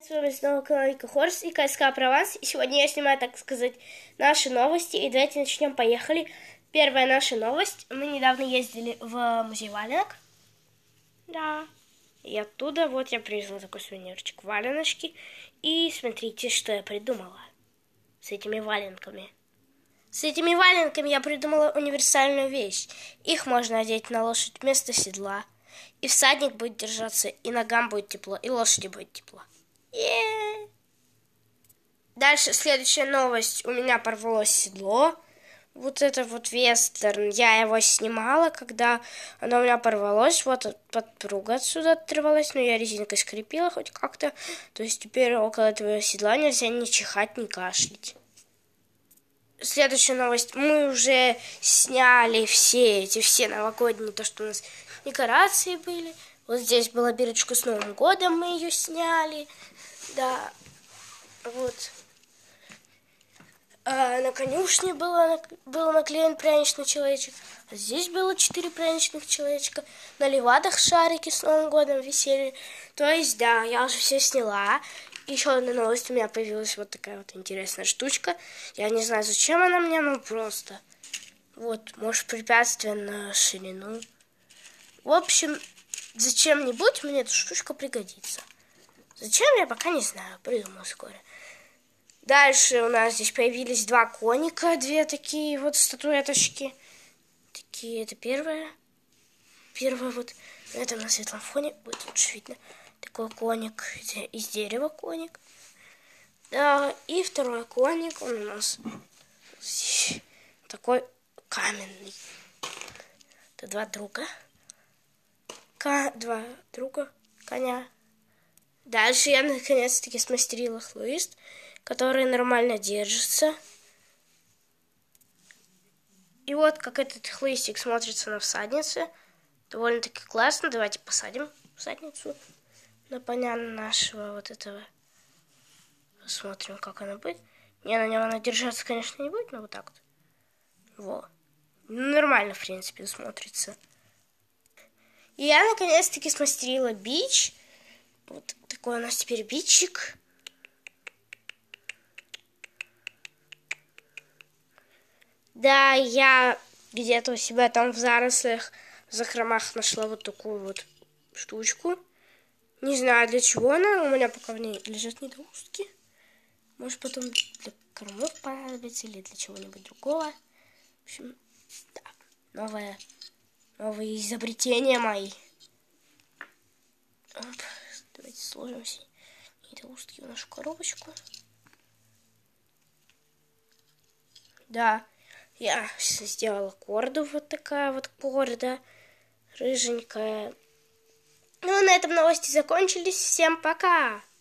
С вами снова Клавика Хорс и КСК Прованс. И сегодня я снимаю, так сказать, наши новости. И давайте начнем, поехали. Первая наша новость. Мы недавно ездили в музей валенок. Да. И оттуда вот я привезла такой сувенирчик, валеночки. И смотрите, что я придумала с этими валенками. С этими валенками я придумала универсальную вещь. Их можно одеть на лошадь вместо седла. И всадник будет держаться, и ногам будет тепло, и лошади будет тепло. Дальше следующая новость. У меня порвалось седло. Вот это вот вестерн. Я его снимала, когда оно у меня порвалось. Вот подпруга отсюда оторвалась, но я резинкой скрепила хоть как-то. То есть теперь около этого седла нельзя ни чихать, ни кашлять. Следующая новость. Мы уже сняли все новогодние, то, что у нас декорации были. Вот здесь была бирочка с Новым годом, мы ее сняли. Да, вот. На конюшне был наклеен пряничный человечек. А здесь было 4 пряничных человечка. На левадах шарики с Новым годом висели. То есть, да, я уже все сняла. Еще одна новость. У меня появилась вот такая вот интересная штучка. Я не знаю, зачем она мне, но просто. Вот, может, препятствие на ширину. В общем, зачем-нибудь мне эта штучка пригодится. Зачем, я пока не знаю. Придумаю скоро. Дальше у нас здесь появились 2 коника. 2 такие вот статуэточки. Такие, это первая. Первая вот. Это на светлом фоне будет лучше видно. Такой коник. Из дерева коник. Да, и второй коник. Он у нас такой каменный. Это 2 друга. 2 друга коня. Дальше я наконец-таки смастерила хлыст, который нормально держится. И вот как этот хлыстик смотрится на всаднице. Довольно-таки классно. Давайте посадим всадницу на коня нашего вот этого. Посмотрим, как она будет. Не, на нем она держаться, конечно, не будет, но вот так вот. Во. Нормально, в принципе, смотрится. И я наконец-таки смастерила бич. Вот такой у нас теперь бичик. Да, я где-то у себя там в зарослях, в закромах нашла вот такую вот штучку. Не знаю, для чего она. У меня пока в ней лежат недоустки. Может, потом для кормов понадобится или для чего-нибудь другого. В общем, да, новые изобретения мои. Оп, давайте сложим все недоустки в нашу коробочку. Да. Я сделала корду, вот такая вот корда, рыженькая. Ну, на этом новости закончились. Всем пока!